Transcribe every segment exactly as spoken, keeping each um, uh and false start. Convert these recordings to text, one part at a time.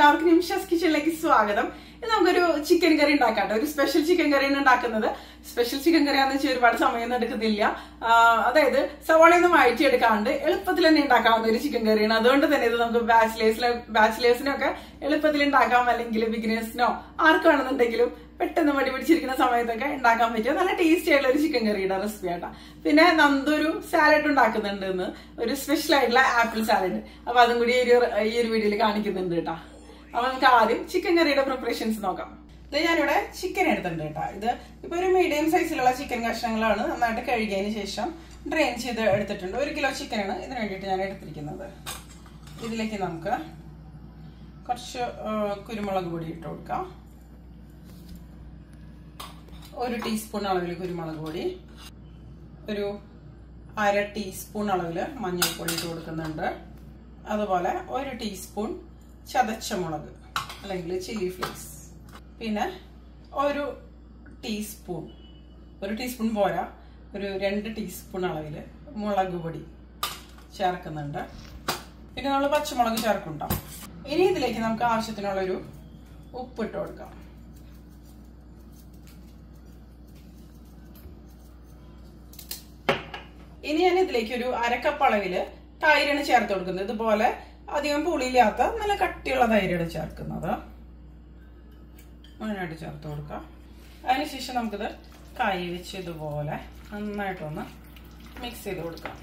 എല്ലാവർക്കും നിമിഷാസ് കിച്ചണിലേക്ക് സ്വാഗതം. ഇത് നമുക്കൊരു ചിക്കൻ കറി ഉണ്ടാക്കാം. ഒരു സ്പെഷ്യൽ ചിക്കൻ കറിയാണ് ഉണ്ടാക്കുന്നത്. സ്പെഷ്യൽ ചിക്കൻ കറിയാന്ന് വെച്ചാൽ ഒരുപാട് സമയമൊന്നും എടുക്കുന്നില്ല. അതായത് സവാളയൊന്നും വഴറ്റിയെടുക്കാണ്ട് എളുപ്പത്തിൽ തന്നെ ഉണ്ടാക്കാവുന്ന ഒരു ചിക്കൻ കറിയാണ്. അതുകൊണ്ട് തന്നെ ഇത് നമുക്ക് ബാച്ചിലേഴ്സിലെ ബാച്ചിലേഴ്സിനൊക്കെ എളുപ്പത്തിൽ ഉണ്ടാക്കാം. അല്ലെങ്കിൽ ബിഗിനേഴ്സിനോ ആർക്കാണെന്നുണ്ടെങ്കിലും പെട്ടെന്ന് മടി പിടിച്ചിരിക്കുന്ന സമയത്തൊക്കെ ഉണ്ടാക്കാൻ പറ്റിയ നല്ല ടേസ്റ്റി ആയിട്ടുള്ള ഒരു ചിക്കൻ കറിയുടെ റെസിപ്പി ആട്ടാ. പിന്നെ നന്ദൊരു സാലഡ് ഉണ്ടാക്കുന്നുണ്ട് ഇന്ന്, ഒരു സ്പെഷ്യൽ ആയിട്ടുള്ള ആപ്പിൾ സാലഡ്. അപ്പൊ അതും കൂടി ഈ ഒരു ഈ ഒരു വീഡിയോയിൽ കാണിക്കുന്നുണ്ട് കേട്ടാ. അപ്പൊ നമുക്ക് ആദ്യം ചിക്കൻ കറിയുടെ പ്രിപ്പറേഷൻസ് നോക്കാം. ഇത് ഞാനിവിടെ ചിക്കൻ എടുത്തിട്ടുണ്ട് കേട്ടോ. ഇത് ഇപ്പൊ ഒരു മീഡിയം സൈസിലുള്ള ചിക്കൻ കഷ്ണങ്ങളാണ്. നന്നായിട്ട് കഴുകിയതിന് ശേഷം ഡ്രെയിൻ ചെയ്ത് എടുത്തിട്ടുണ്ട്. ഒരു കിലോ ചിക്കനാണ് ഇതിന് വേണ്ടിയിട്ട് ഞാൻ എടുത്തിരിക്കുന്നത്. ഇതിലേക്ക് നമുക്ക് കുറച്ച് കുരുമുളക് പൊടി ഇട്ട് കൊടുക്കാം. ഒരു ടീസ്പൂൺ അളവിൽ കുരുമുളക് പൊടി, ഒരു അര ടീസ്പൂൺ അളവിൽ മഞ്ഞൾപ്പൊടി ഇട്ട് കൊടുക്കുന്നുണ്ട്. അതുപോലെ ഒരു ടീസ്പൂൺ ചതച്ച മുളക് അല്ലെങ്കിൽ ചില്ലി ഫ്ലേക്സ്, പിന്നെ ഒരു ടീസ്പൂൺ ഒരു ടീസ്പൂൺ പോരാ ഒരു രണ്ട് ടീസ്പൂൺ അളവിൽ മുളക് പൊടി ചേർക്കുന്നുണ്ട്. പിന്നെ നമ്മൾ പച്ചമുളക് ചേർക്കുന്നുണ്ടാവും. ഇനി ഇതിലേക്ക് നമുക്ക് ആവശ്യത്തിനുള്ളൊരു ഉപ്പിട്ട് കൊടുക്കാം. ഇനി ഞാൻ ഇതിലേക്ക് ഒരു അരക്കപ്പ് അളവില് തൈരാണ് ചേർത്ത് കൊടുക്കുന്നത്. ഇതുപോലെ അധികം പുളിയില്ലാത്ത നല്ല കട്ടിയുള്ള തൈരാണ് ചേർക്കുന്നത്. നന്നായിട്ട് ചേർത്ത് കൊടുക്കാം. അതിനുശേഷം നമുക്കിത് കൈ വെച്ച് ഇതുപോലെ നന്നായിട്ടൊന്ന് മിക്സ് ചെയ്ത് കൊടുക്കാം.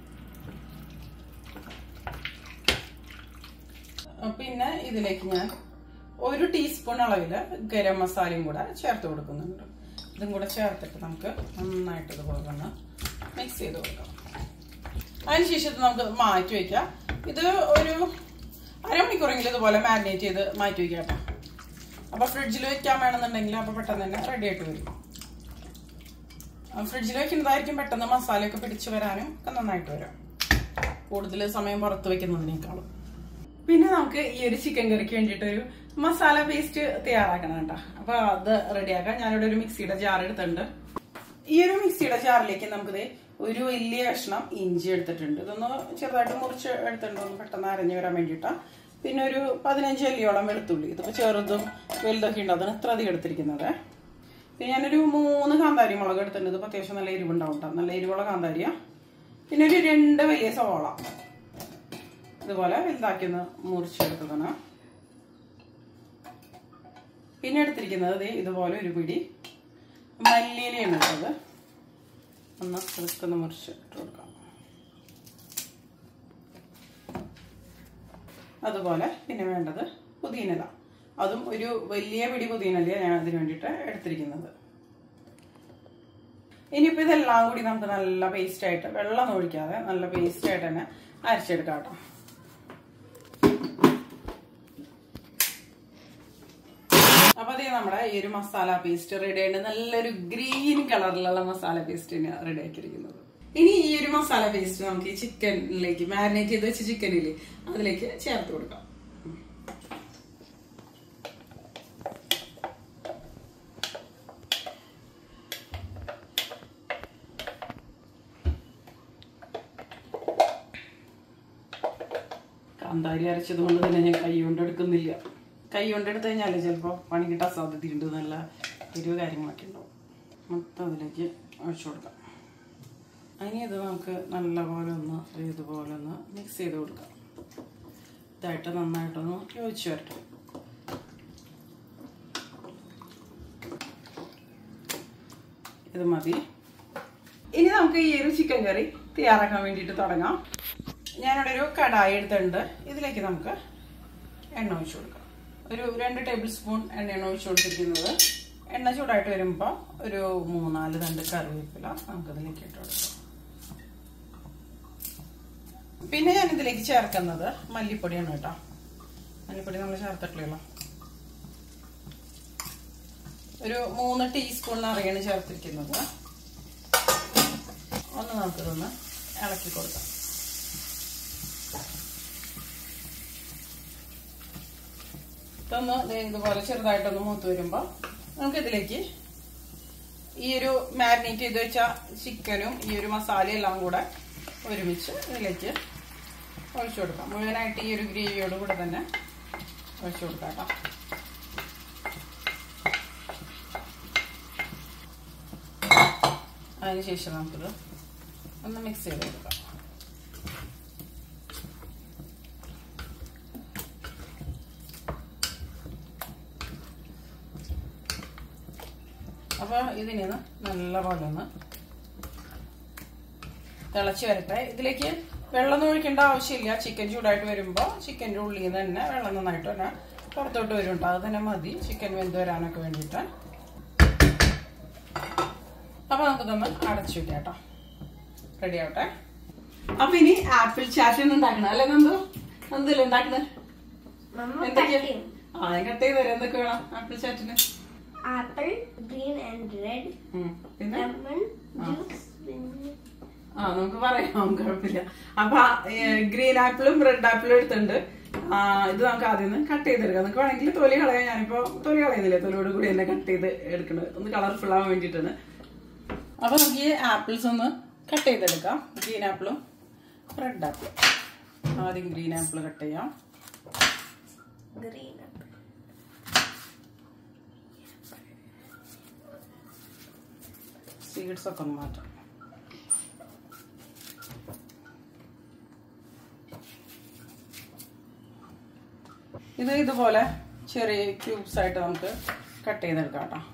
പിന്നെ ഇതിലേക്ക് ഞാൻ ഒരു ടീസ്പൂൺ അളവില് ഗരം മസാലയും കൂടെ ചേർത്ത് കൊടുക്കുന്നുണ്ട്. ഇതും കൂടെ ചേർത്തിട്ട് നമുക്ക് നന്നായിട്ട് ഇതുപോലെ ഒന്ന് മിക്സ് ചെയ്ത് കൊടുക്കാം. അതിനുശേഷം നമുക്ക് മാറ്റി വയ്ക്കാം. ഇത് ഒരു അരമണിക്കൂറെങ്കിലും ഇതുപോലെ മാരിനേറ്റ് ചെയ്ത് മാറ്റി വയ്ക്കാം കേട്ടോ. അപ്പൊ ഫ്രിഡ്ജിൽ വെക്കാൻ വേണമെന്നുണ്ടെങ്കിൽ അപ്പൊ പെട്ടെന്ന് തന്നെ റെഡി ആയിട്ട് വരും. ഫ്രിഡ്ജിൽ വെക്കുന്നതായിരിക്കും പെട്ടെന്ന് മസാലയൊക്കെ പിടിച്ചു വരാനും ഒക്കെ നന്നായിട്ട് വരും, കൂടുതൽ സമയം പുറത്ത് വെക്കുന്നതിനേക്കാളും. പിന്നെ നമുക്ക് ഈ ഒരു ചിക്കൻ കറിക്ക് വേണ്ടിയിട്ട് ഒരു മസാല പേസ്റ്റ് തയ്യാറാക്കണം കേട്ടോ. അപ്പൊ അത് റെഡിയാക്കാം. ഞാനിവിടെ ഒരു മിക്സിയുടെ ജാർ എടുത്തിട്ടുണ്ട്. ഈ ഒരു മിക്സിയുടെ ജാറിലേക്ക് നമുക്കിത് ഒരു വലിയ കഷ്ണം ഇഞ്ചി എടുത്തിട്ടുണ്ട്. ഇതൊന്ന് ചെറുതായിട്ട് മുറിച്ച് എടുത്തിട്ടുണ്ട്, ഒന്ന് പെട്ടെന്ന് അരഞ്ഞു വരാൻ വേണ്ടിയിട്ടാ. പിന്നെ ഒരു പതിനഞ്ച് അല്ലിയോളം വെളുത്തുള്ളി, ഇതിപ്പോ ചെറുതും വലുതൊക്കെ ഉണ്ട്, അതാണ് ഇത്ര അധികം എടുത്തിരിക്കുന്നത്. പിന്നെ ഞാനൊരു മൂന്ന് കാന്താരി മുളക് എടുത്തിട്ടുണ്ട്. ഇതിപ്പോ അത്യാവശ്യം നല്ല എരിവുണ്ടാവും കേട്ടോ, നല്ല എരിവുള്ള കാന്താരിയ. പിന്നെ ഒരു രണ്ട് വലിയ സവാള ഇതുപോലെ വലുതാക്കി ഒന്ന് മുറിച്ചെടുത്തതാണ്. പിന്നെ എടുത്തിരിക്കുന്നത് ഇതുപോലെ ഒരു പിടി മല്ലിയിലയാണ് ഇട്ടത്. ഒന്ന് ചെറുക്കൊന്ന് മുറിച്ച് ഇട്ട് കൊടുക്കാം. അതുപോലെ പിന്നെ വേണ്ടത് പുതിനയില, അതും ഒരു വലിയ പിടി പുതിനയില ഞാൻ അതിന് വേണ്ടിയിട്ട് എടുത്തിരിക്കുന്നത്. ഇനിയിപ്പോൾ ഇതെല്ലാം കൂടി നമുക്ക് നല്ല പേസ്റ്റ് ആയിട്ട്, വെള്ളം ഒഴിക്കാതെ നല്ല പേസ്റ്റ് ആയിട്ട് തന്നെ അരച്ചെടുക്കാം കേട്ടോ. അപ്പൊ അതേ നമ്മുടെ ഈ ഒരു മസാല പേസ്റ്റ് റെഡി ആയിട്ട് നല്ലൊരു ഗ്രീൻ കളറിലുള്ള മസാല പേസ്റ്റ് റെഡി ആക്കിയിരിക്കുന്നത്. ഇനി ഈ ഒരു മസാല പേസ്റ്റ് നമുക്ക് ഈ ചിക്കനിലേക്ക്, മാരിനേറ്റ് ചെയ്ത് വെച്ച ചിക്കനില് അതിലേക്ക് ചേർത്ത് കൊടുക്കാം. കാന്താരി അരച്ചത് കൊണ്ട് തന്നെ ഞാൻ കൈ കൊണ്ട് എടുക്കുന്നില്ല. കൈ കൊണ്ടെടുത്ത് കഴിഞ്ഞാൽ ചിലപ്പോൾ പണി കിട്ടാൻ സാധ്യതയുണ്ട്. നല്ല എരിവ് കാര്യങ്ങളൊക്കെ ഉണ്ടാവും. മൊത്തം അതിലേക്ക് ഒഴിച്ചു കൊടുക്കാം. ഇനി ഇത് നമുക്ക് നല്ലപോലെ ഒന്ന് ഇതുപോലെ ഒന്ന് മിക്സ് ചെയ്ത് കൊടുക്കാം. ഇതായിട്ട് നന്നായിട്ടൊന്ന് യോജിച്ച് വരട്ടെ. ഇത് മതി. ഇനി നമുക്ക് ഈ ഒരു ചിക്കൻ കറി തയ്യാറാക്കാൻ വേണ്ടിയിട്ട് തുടങ്ങാം. ഞാനിവിടെ ഒരു കടായി എടുത്തിട്ടുണ്ട്. ഇതിലേക്ക് നമുക്ക് എണ്ണ ഒഴിച്ചു കൊടുക്കാം. ഒരു രണ്ട് ടേബിൾ സ്പൂൺ എണ്ണയാണ് ഒഴിച്ചു കൊടുത്തിരിക്കുന്നത്. എണ്ണ ചൂടായിട്ട് വരുമ്പോൾ ഒരു മൂന്നാല് രണ്ട് കറിവേപ്പില നമുക്കിതിലേക്ക് ഇട്ട് കൊടുക്കാം. പിന്നെ ഞാൻ ഇതിലേക്ക് ചേർക്കുന്നത് മല്ലിപ്പൊടിയാണ് കേട്ടോ. മല്ലിപ്പൊടി നമ്മൾ ചേർത്തിട്ടില്ലല്ലോ. ഒരു മൂന്ന് ടീസ്പൂൺ നിറയാണ് ചേർത്തിരിക്കുന്നത്. ഒന്ന് നമുക്കിതൊന്ന് ഇളക്കി കൊടുക്കാം. ഇതൊന്ന് ഇതുപോലെ ചെറുതായിട്ടൊന്ന് മൂത്ത് വരുമ്പോൾ നമുക്ക് ഇതിലേക്ക് ഈ ഒരു മാരിനേറ്റ് ചെയ്ത് വെച്ച ചിക്കനും ഈ ഒരു മസാലയും എല്ലാം കൂടെ ഒരുമിച്ച് ഇതിലേക്ക് ഒഴിച്ചു കൊടുക്കാം. മുഴുവനായിട്ട് ഈ ഒരു ഗ്രേവിയോട് കൂടെ തന്നെ ഒഴിച്ചു കൊടുക്കാം കേട്ടോ. അതിനുശേഷം നമുക്കിത് ഒന്ന് മിക്സ് ചെയ്ത് കൊടുക്കാം. അപ്പോൾ ഇതിന് നല്ലപോലെ ഒന്ന് തിളച്ച് വരട്ടെ. ഇതിലേക്ക് വെള്ളം ഒഴിക്കേണ്ട ആവശ്യമില്ല. ചിക്കൻ ചൂടായിട്ട് വരുമ്പോൾ ചിക്കൻ്റെ ഉള്ളിൽ നിന്ന് തന്നെ വെള്ളം നന്നായിട്ട് തന്നെ പുറത്തോട്ട് വരും കേട്ടോ. അത് തന്നെ മതി ചിക്കൻ വെന്ത് വരാനൊക്കെ വേണ്ടിയിട്ട്. അപ്പൊ നമുക്കിതൊന്ന് അടച്ചു വെക്കാം കേട്ടോ. റെഡി ആവട്ടെ. അപ്പൊ ഇനി ആപ്പിൾ ചാറ്റ് ഉണ്ടാക്കണം അല്ലെ നന്ദു? നന്ദല്ലേ ഉണ്ടാക്കുന്നത്? എന്തൊക്കെയാ? ആ ഞാൻ കട്ട് ചെയ്ത് തരാം. എന്തൊക്കെ വേണം ആപ്പിൾ ചാറ്റിന്? ആപ്പിൾ, ഗ്രീൻ ആൻഡ് റെഡ്, പിന്നെ ലെമൺ ജ്യൂസ്. ആ നമുക്ക് പറയാം, കുഴപ്പമില്ല. അപ്പൊ ഗ്രീൻ ആപ്പിളും റെഡ് ആപ്പിളും എടുത്തിട്ടുണ്ട്. ഇത് നമുക്ക് ആദ്യം ഒന്ന് കട്ട് ചെയ്തെടുക്കാം. നമുക്ക് വേണമെങ്കിൽ തൊലി കളയാം. ഞാനിപ്പോ തൊലി കളയുന്നില്ല, തൊലിയോട് കൂടി തന്നെ കട്ട് ചെയ്ത് എടുക്കുന്നത് ഒന്ന് കളർഫുൾ ആവാൻ വേണ്ടിയിട്ടാണ്. അപ്പൊ നമുക്ക് ഈ ആപ്പിൾസ് ഒന്ന് കട്ട് ചെയ്തെടുക്കാം. ഗ്രീൻ ആപ്പിളും റെഡ് ആപ്പിളും. ആദ്യം ഗ്രീൻ ആപ്പിൾ കട്ട് ചെയ്യാം. ഗ്രീൻ ആപ്പിൾ, സീഡ്സ് ഒക്കെ ഒന്ന് മാറ്റാം. ഇത് ഇതുപോലെ ചെറിയ ക്യൂബ്സ് ആയിട്ട് നമുക്ക് കട്ട് ചെയ്തെടുക്കാം കേട്ടോ.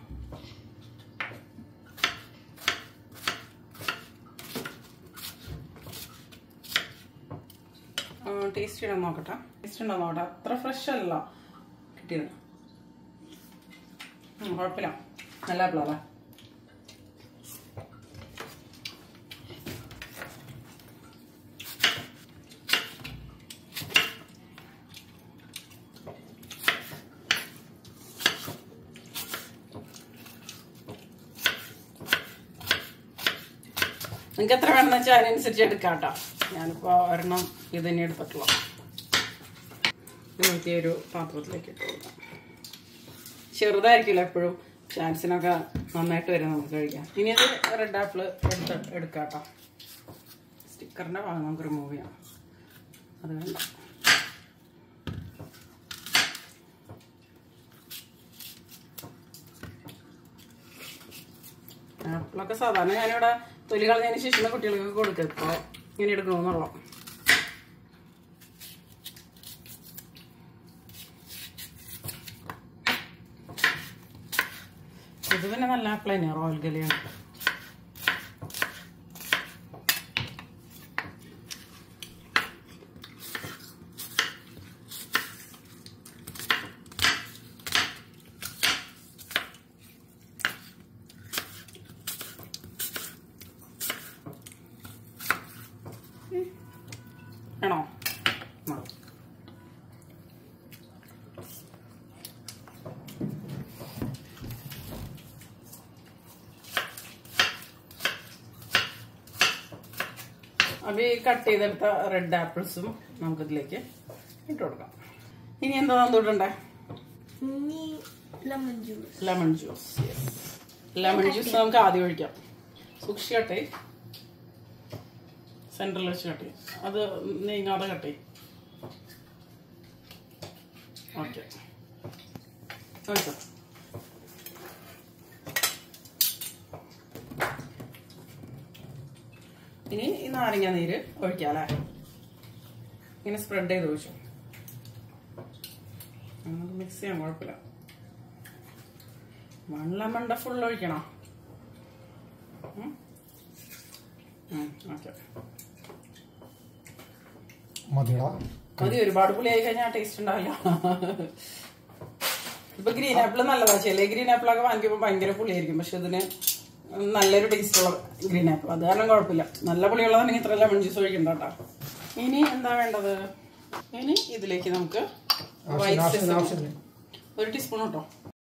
ടേസ്റ്റ് ഇടാൻ നോക്കട്ടെ. ടേസ്റ്റ് ഉണ്ടോ നോക്കട്ടെ. അത്ര ഫ്രഷ് അല്ല കിട്ടിയത്. കുഴപ്പമില്ല, നല്ല ആപ്പിളല്ലേ. നിങ്ങൾക്ക് എത്ര വേണമെന്ന് വെച്ചാൽ അതിനനുസരിച്ച് എടുക്കാം കേട്ടോ. ഞാനിപ്പോൾ ഒരെണ്ണം ഇത് തന്നെ എടുത്തിട്ടുള്ളൂ. നമുക്ക് ഒരു പാത്രത്തിലേക്ക് ഇട്ട് കൊടുക്കാം. ചെറുതായിരിക്കില്ല എപ്പോഴും, ചാൻസിനൊക്കെ നന്നായിട്ട് വരും നമുക്ക് കഴിക്കാം. ഇനി അത് റെഡ് ആപ്പിൾ എടുത്ത് എടുക്കാം കേട്ടോ. സ്റ്റിക്കറിൻ്റെ ഭാഗം നമുക്ക് റിമൂവ് ചെയ്യാം. അത് വേണ്ട. ആപ്പിളൊക്കെ സാധാരണ ഞാനിവിടെ തൊലി കളഞ്ഞതിന് ശേഷം കുട്ടികൾക്ക് കൊടുക്കുക. ഇപ്പോൾ ഇങ്ങനെ എടുക്കണമെന്നുള്ളൂ. ഇത് പിന്നെ നല്ല ആപ്പിൾ തന്നെയാണ്, റോയൽ ഗലിയാണ്. ആണോ? അപ്പൊ ഈ കട്ട് ചെയ്തെടുത്ത റെഡ് ആപ്പിൾസും നമുക്കിതിലേക്ക് ഇട്ട് കൊടുക്കാം. ഇനി എന്താ തന്നിട്ടുണ്ടേ? Lemon juice. Lemon juice lemon juice നമുക്ക് ആദ്യം ഒഴിക്കാം. സൂക്ഷിച്ച് കട്ടേ, സെന്ററിൽ വെച്ച് കട്ട് ചെയ്യും. അത് നീങ്ങാതെ കട്ട് ചെയ്യും. ഓക്കെ, ഒഴിച്ചോ. ഇനി ഈ നാരങ്ങ നീര് ഒഴിക്കാം അല്ലേ. ഇങ്ങനെ സ്പ്രെഡ് ചെയ്ത് ഒഴിച്ചു. നമുക്ക് മിക്സ് ചെയ്യാൻ കുഴപ്പമില്ല. വൺ ലെമണിന്റെ ഫുൾ ഒഴിക്കണം. ഓക്കെ, മതി. ഒരുപാട് പുളിയായി കഴിഞ്ഞാൽ ടേസ്റ്റ് ഉണ്ടാവില്ല. ഇപ്പൊ ഗ്രീൻ ആപ്പിൾ നല്ലതാ. ചില ഗ്രീൻ ആപ്പിളൊക്കെ വാങ്ങിക്കുമ്പോൾ ഭയങ്കര പുളിയായിരിക്കും, പക്ഷെ ഇതിന് നല്ലൊരു ടേസ്റ്റ് ഉള്ള ഗ്രീൻ ആപ്പിൾ. അത് കാരണം കുഴപ്പമില്ല. നല്ല പുളിയുള്ളതാണെങ്കിൽ ഇത്ര ലെമൺ ജ്യൂസ് ഒഴിക്കണ്ട കേട്ടോ. ഇനി എന്താ വേണ്ടത്? ഇനി ഇതിലേക്ക് നമുക്ക് ഒരു ടീസ്പൂൺ കേട്ടോ.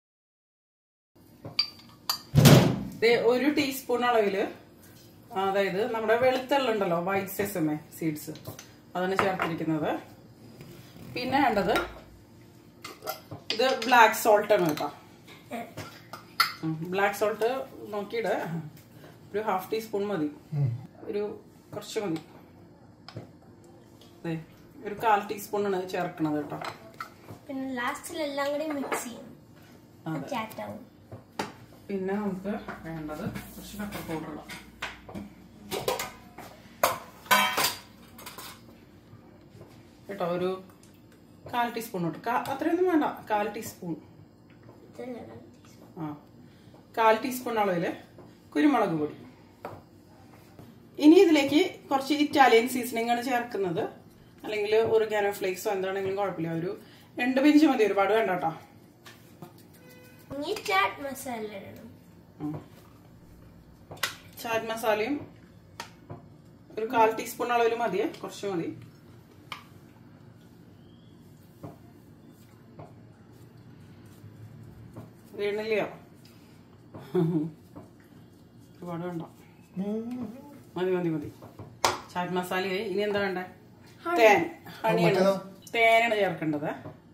ഒരു ടീസ്പൂൺ അളവില്, അതായത് നമ്മുടെ വെളുത്തുള്ളുണ്ടല്ലോ, വൈറ്റ് സെസമേ സീഡ്സ്, അതാണ് ചേർത്തിരിക്കുന്നത്. പിന്നെ വേണ്ടത് ഇത് ബ്ലാക്ക് സോൾട്ട് ആണ് കേട്ടോ. ബ്ലാക്ക് സോൾട്ട് നോക്കിയിട്ട് ഒരു ഹാഫ് ടീസ്പൂൺ മതി. ഒരു കുറച്ച് മതി. ഒരു കാൽ ടീസ്പൂണാണ് ചേർക്കണത് കേട്ടോ. പിന്നെ ലാസ്റ്റിൽ എല്ലാം കൂടി മിക്സ് ചെയ്യും. ചാറ്റാവും. പിന്നെ നമുക്ക് വേണ്ടത് കുറച്ച് പെപ്പർ പൗഡർ ഇടാം. കേട്ടോ, ഒരു കാൽ ടീസ്പൂൺ ഇട്ടു. അത്രയൊന്നും വേണ്ട, കാൽ ടീസ്പൂൺ. ആ, കാൽ ടീസ്പൂൺ അളവില് കുരുമുളക് പൊടി. ഇനി ഇതിലേക്ക് കുറച്ച് ഇറ്റാലിയൻ സീസണിംഗ് ആണ് ചേർക്കുന്നത്, അല്ലെങ്കിൽ ഒറിഗാനോ ഫ്ലേക്സോ എന്താണെങ്കിലും കുഴപ്പമില്ല. ഒരു രണ്ട് പിഞ്ച് മതി, ഒരുപാട് വേണ്ട കേട്ടോ. ചാറ്റ് മസാല ഇടണം. ചാറ്റ് മസാലയും ഒരു കാൽ ടീസ്പൂൺ അളവിൽ മതിയേ, കുറച്ച് മതി. വീണില്ലയോ? ഒരുപാട് വേണ്ട, മതി മതി മതി. ചാറ്റ് മസാലയായി. ഇനി എന്താ വേണ്ടേ? തേൻ, ഹണിയാണ്. തേനാണ് ചേർക്കേണ്ടത്.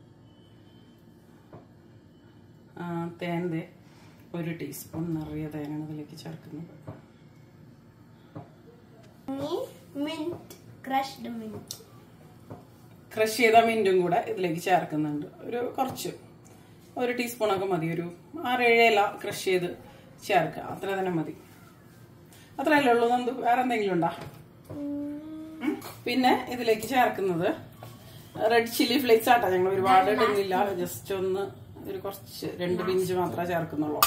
ആ, തേൻ ഒരു ടീസ്പൂൺ നിറയെ തേനാണ് ഇതിലേക്ക് ചേർക്കുന്നത്. ക്രഷ് ചെയ്ത മിന്റും കൂടെ ഇതിലേക്ക് ചേർക്കുന്നുണ്ട്. ഒരു കുറച്ച് ഒരു ടീസ്പൂണൊക്കെ മതി. ഒരു ആറേഴ് ഇല ക്രഷ് ചെയ്ത് ചേർക്കുക, അത്ര തന്നെ മതി. അത്രയല്ലേ ഉള്ളൂ. നമുക്ക് വേറെ എന്തെങ്കിലും ഉണ്ടോ? പിന്നെ ഇതിലേക്ക് ചേർക്കുന്നത് റെഡ് ചില്ലി ഫ്ലേക്സ് ആട്ടോ. ഞങ്ങൾ ഒരുപാട് ഇടുന്നില്ല, ജസ്റ്റ് ഒന്ന് ഒരു കുറച്ച് രണ്ട് പിഞ്ച് മാത്രമേ ചേർക്കുന്നുള്ളൂ.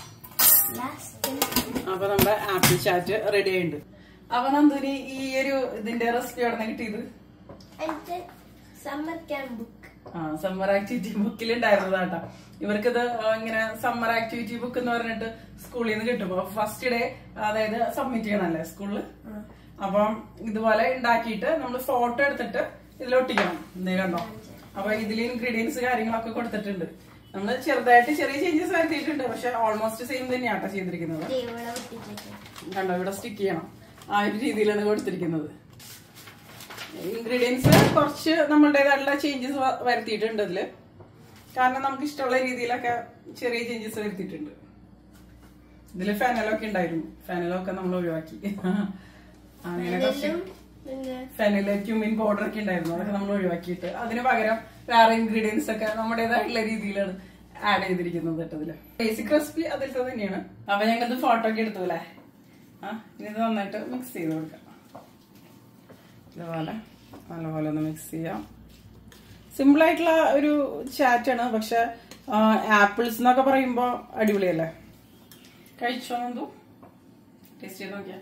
അപ്പൊ നമ്മുടെ ആപ്പിൾ ചാറ്റ് റെഡി ആയിട്ടുണ്ട്. അപ്പൊ നന്ദുനി, ഈ ഒരു ഇതിന്റെ റെസിപ്പി എവിടെ നിന്ന് കിട്ടിയത്? Summer camp book. ആ, സമ്മർ ആക്ടിവിറ്റി ബുക്കിൽ ഉണ്ടായിരുന്നതാട്ടോ. ഇവർക്കിത് ഇങ്ങനെ സമ്മർ ആക്ടിവിറ്റി ബുക്ക് എന്ന് പറഞ്ഞിട്ട് സ്കൂളിൽ നിന്ന് കിട്ടുമ്പോ ഫസ്റ്റ് ഡേ, അതായത് സബ്മിറ്റ് ചെയ്യണല്ലേ സ്കൂളില്. അപ്പം ഇതുപോലെ ഉണ്ടാക്കിയിട്ട് നമ്മൾ ഫോട്ടോ എടുത്തിട്ട് ഇതിലൊട്ടിക്കണം. എന്തേ കണ്ടോ? അപ്പൊ ഇതിൽ ഇൻഗ്രീഡിയൻസ് കാര്യങ്ങളൊക്കെ കൊടുത്തിട്ടുണ്ട്. നമ്മള് ചെറുതായിട്ട് ചെറിയ ചേഞ്ചസ് വരുത്തിയിട്ടുണ്ട്, പക്ഷെ ഓൾമോസ്റ്റ് സെയിം തന്നെയാട്ടോ ചെയ്തിരിക്കുന്നത്. കണ്ടോ, ഇവിടെ സ്റ്റിക്ക് ചെയ്യണം. ആ ഒരു രീതിയിലാണ് കൊടുത്തിരിക്കുന്നത്. ഇൻഗ്രീഡിയൻസ് കുറച്ച് നമ്മളുടേതായിട്ടുള്ള ചേഞ്ചസ് വരുത്തിയിട്ടുണ്ട് ഇതില്. കാരണം നമുക്ക് ഇഷ്ടമുള്ള രീതിയിലൊക്കെ ചെറിയ ചേഞ്ചസ് വരുത്തിയിട്ടുണ്ട്. ഇതില് ഫെനലൊക്കെ ഉണ്ടായിരുന്നു, ഫെനലൊക്കെ നമ്മൾ ഒഴിവാക്കി. അങ്ങനെ കുറച്ച് ഫെനല്, ക്യൂമിൻ പൗഡർ ഒക്കെ ഉണ്ടായിരുന്നു, അതൊക്കെ നമ്മൾ ഒഴിവാക്കിയിട്ട് അതിന് പകരം വേറെ ഇൻഗ്രീഡിയൻസ് ഒക്കെ നമ്മുടേതായിട്ടുള്ള രീതിയിലാണ് ആഡ് ചെയ്തിരിക്കുന്നത് കേട്ടോ. ഇതില് ബേസിക് റെസിപ്പി അതിലത്തെ തന്നെയാണ്. അപ്പൊ ഞങ്ങൾത് ഫോട്ടോ ഒക്കെ എടുത്തു അല്ലേ. ആ, ഇനി ഇത് നന്നായിട്ട് മിക്സ് ചെയ്ത് കൊടുക്കാം. ഇതുപോലെ നല്ലപോലെ ഒന്ന് മിക്സ് ചെയ്യാം. സിമ്പിൾ ആയിട്ടുള്ള ഒരു ചാറ്റാണ്, പക്ഷെ ആപ്പിൾസ് എന്നൊക്കെ പറയുമ്പോ അടിപൊളിയല്ലേ. കഴിച്ചോ എന്തോ? ടേസ്റ്റ് ചെയ്ത് നോക്കിയാ.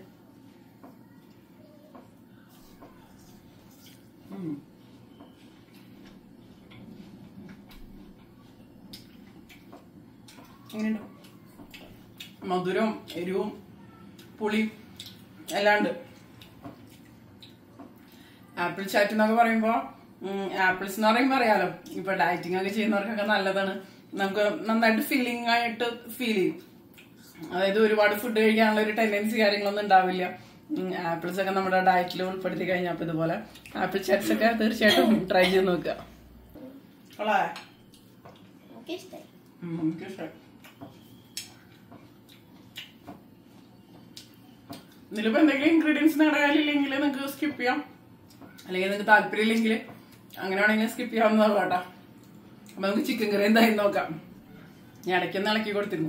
എങ്ങനെയുണ്ട്? മധുരവും എരിവും പുളിയും എല്ലാം ഉണ്ട്. ആപ്പിൾ ചാറ്റ് എന്നൊക്കെ പറയുമ്പോ ആപ്പിൾസ് എന്ന് പറയുമ്പോ അറിയാലോ, ഇപ്പൊ ഡയറ്റിംഗ് ഒക്കെ ചെയ്യുന്നവർക്കൊക്കെ നല്ലതാണ്. നമുക്ക് നന്നായിട്ട് ഫീലിംഗ് ആയിട്ട് ഫീൽ ചെയ്യും. അതായത് ഒരുപാട് ഫുഡ് കഴിക്കാനുള്ള ഒരു ടെൻഡൻസി കാര്യങ്ങളൊന്നും ഉണ്ടാവില്ല. ആപ്പിൾസ് ഒക്കെ നമ്മുടെ ഡയറ്റിൽ ഉൾപ്പെടുത്തി കഴിഞ്ഞപ്പോ ഇതുപോലെ ആപ്പിൾ ചാറ്റ്സ് ഒക്കെ തീർച്ചയായിട്ടും ട്രൈ ചെയ്ത് നോക്കുക. ഇതിലിപ്പോ എന്തെങ്കിലും ഇൻഗ്രീഡിയൻസ് നിങ്ങളുടെ കയ്യിലില്ലെങ്കിൽ നിങ്ങൾക്ക് സ്കിപ്പ് ചെയ്യാം, അല്ലെങ്കിൽ നിങ്ങൾക്ക് താല്പര്യം ഇല്ലെങ്കിൽ അങ്ങനെ വേണമെങ്കിൽ സ്കിപ്പ് ചെയ്യാവുന്നതാണ് കേട്ടോ. അപ്പൊ നമുക്ക് ചിക്കൻ കറി എന്തായാലും നോക്കാം. ഞാൻ ഇടയ്ക്കൊന്ന് ഇളക്കി കൊടുത്തിരുന്നു.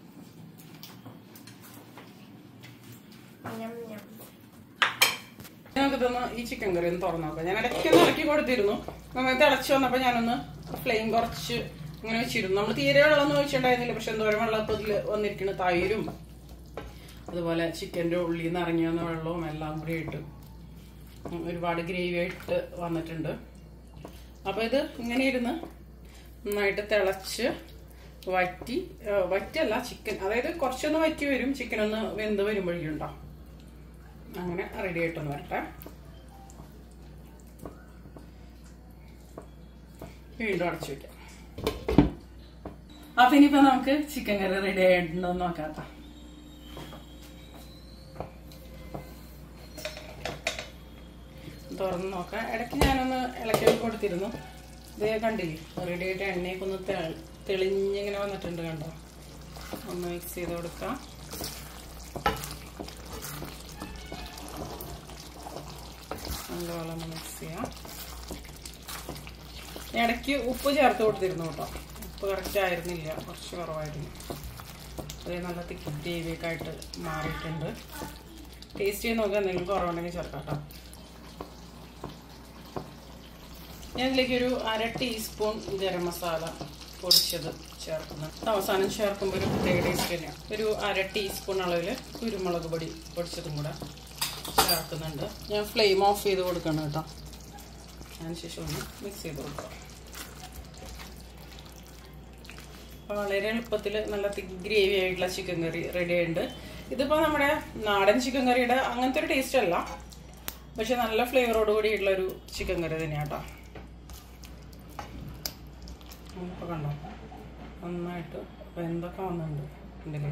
നമുക്ക് ഇതൊന്ന് ഈ ചിക്കൻ കറി ഒന്ന് തുറന്നു നോക്കാം. ഞാൻ ഇടയ്ക്കൊന്ന് ഇളക്കി കൊടുത്തിരുന്നു. നന്നായി തിളച്ച് വന്നപ്പോ ഞാനൊന്ന് ഫ്ലെയിം കുറച്ച് അങ്ങനെ വെച്ചിരുന്നു. നമ്മൾ തീരെ വെള്ളം ഒഴിച്ചിട്ടുണ്ടായിരുന്നില്ല, പക്ഷെ എന്തോരം വെള്ളം ഇപ്പൊ ഇതിൽ വന്നിരിക്കുന്ന തൈരും അതുപോലെ ചിക്കൻ്റെ ഉള്ളിൽ നിന്ന് ഇറങ്ങി വന്ന വെള്ളവും എല്ലാം കൂടി ഇട്ട് ഒരുപാട് ഗ്രേവി ആയിട്ട് വന്നിട്ടുണ്ട്. അപ്പൊ ഇത് ഇങ്ങനെ ഇരുന്ന് നന്നായിട്ട് തിളച്ച് വറ്റി വറ്റല്ല ചിക്കൻ, അതായത് കുറച്ചൊന്ന് വറ്റി വരും, ചിക്കൻ ഒന്ന് വെന്ത് വരുമ്പോഴേക്കും ഉണ്ടോ അങ്ങനെ റെഡി ആയിട്ടൊന്ന് വരട്ടെ. വീണ്ടും അടച്ചു വെക്കാം. അപ്പൊ ഇനിയിപ്പോ നമുക്ക് ചിക്കൻ കറി റെഡി ആയിട്ടുണ്ടോ എന്ന് നോക്കാം. തുറന്ന് നോക്കാം. ഇടയ്ക്ക് ഞാനൊന്ന് ഇളക്കി കൊടുത്തിരുന്നു. ഇതേ കണ്ടില്ലേ, റെഡി ആയിട്ട് എണ്ണയൊക്കെ ഒന്ന് തെളിഞ്ഞിങ്ങനെ വന്നിട്ടുണ്ട് കണ്ടോ. ഒന്ന് മിക്സ് ചെയ്ത് കൊടുക്കാം. നല്ലപോലെ ഒന്ന് മിക്സ് ചെയ്യാം. ഇടയ്ക്ക് ഉപ്പ് ചേർത്ത് കൊടുത്തിരുന്നു കേട്ടോ. ഉപ്പ് കറക്റ്റ് ആയിരുന്നില്ല, കുറച്ച് കുറവായിരുന്നു. അത് നല്ല തിക്ക് ഗ്രേവിയൊക്കെ ആയിട്ട് മാറിയിട്ടുണ്ട്. ടേസ്റ്റ് ചെയ്ത് നോക്കുക, എന്തെങ്കിലും കുറവുണ്ടെങ്കിൽ ചേർക്കാം കേട്ടോ. ഞാൻ ഇതിലേക്ക് ഒരു അര ടീസ്പൂൺ ഗരം മസാല പൊടിച്ചത് ചേർക്കുന്നു. അവസാനം ചേർക്കുമ്പോൾ ഒരു പ്രത്യേക ടേസ്റ്റ് തന്നെയാണ്. ഒരു അര ടീസ്പൂൺ അളവിൽ കുരുമുളക് പൊടി പൊടിച്ചതും കൂടെ ചേർക്കുന്നുണ്ട്. ഞാൻ ഫ്ലെയിം ഓഫ് ചെയ്ത് കൊടുക്കണം കേട്ടോ. അതിനുശേഷം ഒന്ന് മിക്സ് ചെയ്ത് കൊടുക്കാം. അപ്പോൾ വളരെ എളുപ്പത്തിൽ നല്ല തിക്ക് ഗ്രേവി ആയിട്ടുള്ള ചിക്കൻ കറി റെഡി ആയിട്ടുണ്ട്. ഇതിപ്പോൾ നമ്മുടെ നാടൻ ചിക്കൻ കറിയുടെ അങ്ങനത്തെ ഒരു ടേസ്റ്റ് അല്ല, പക്ഷെ നല്ല ഫ്ലേവറോട് കൂടിയിട്ടുള്ള ഒരു ചിക്കൻ കറി തന്നെയാണ് കേട്ടോ. ഇപ്പോൾ കണ്ടോ നന്നായിട്ട് എന്തൊക്കെ വന്നിട്ടുണ്ട് ഉണ്ടെങ്കിൽ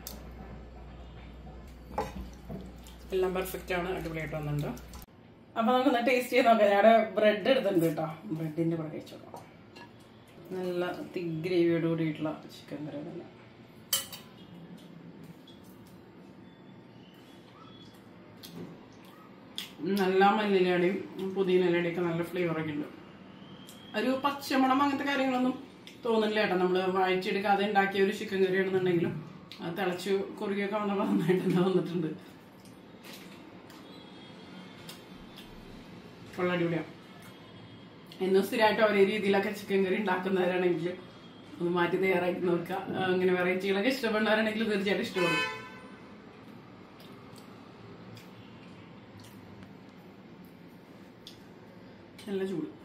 എല്ലാം പെർഫെക്റ്റ് ആണ്, അടിപൊളിയായിട്ട് വന്നിട്ടുണ്ട്. അപ്പോൾ നമുക്കൊന്ന് ടേസ്റ്റ് ചെയ്ത് നോക്കാം. ഞാൻ ബ്രെഡ് എടുത്തിട്ടുണ്ട് കേട്ടോ. ബ്രെഡിൻ്റെ കൂടെ കഴിച്ചു നോക്കാം. നല്ല തിക്ക് ഗ്രേവിയോട് കൂടിയിട്ടുള്ള ചിക്കൻ കറി തന്നെ. നല്ല മല്ലിയിലയുടെയും പുതിനയിലയുടെയും ഒക്കെ നല്ല ഫ്ലേവറൊക്കെ ഉണ്ട്. ഒരു പച്ചമണം അങ്ങനത്തെ കാര്യങ്ങളൊന്നും തോന്നുന്നില്ല കേട്ടോ. നമ്മൾ വഴറ്റിയെടുക്കാതെ ഉണ്ടാക്കിയ ഒരു ചിക്കൻ കറി ആണെന്നുണ്ടെങ്കിലും അത് തിളച്ച് കുറുകിയൊക്കെ വന്നപ്പോൾ നന്നായിട്ട് തന്നെ വന്നിട്ടുണ്ട്. ഉള്ള അടിപൊളിയാണ്. എന്നും സ്ഥിരമായിട്ട് ഒരേ രീതിയിലൊക്കെ ചിക്കൻ കറി ഉണ്ടാക്കുന്നവരാണെങ്കിൽ ഒന്ന് മാറ്റി തയ്യാറാക്കി നോക്കുക. അങ്ങനെ വെറൈറ്റികളൊക്കെ ഇഷ്ടപ്പെടുന്നവരാണെങ്കിൽ തീർച്ചയായിട്ടും ഇഷ്ടപ്പെടും. നല്ല ചൂട്.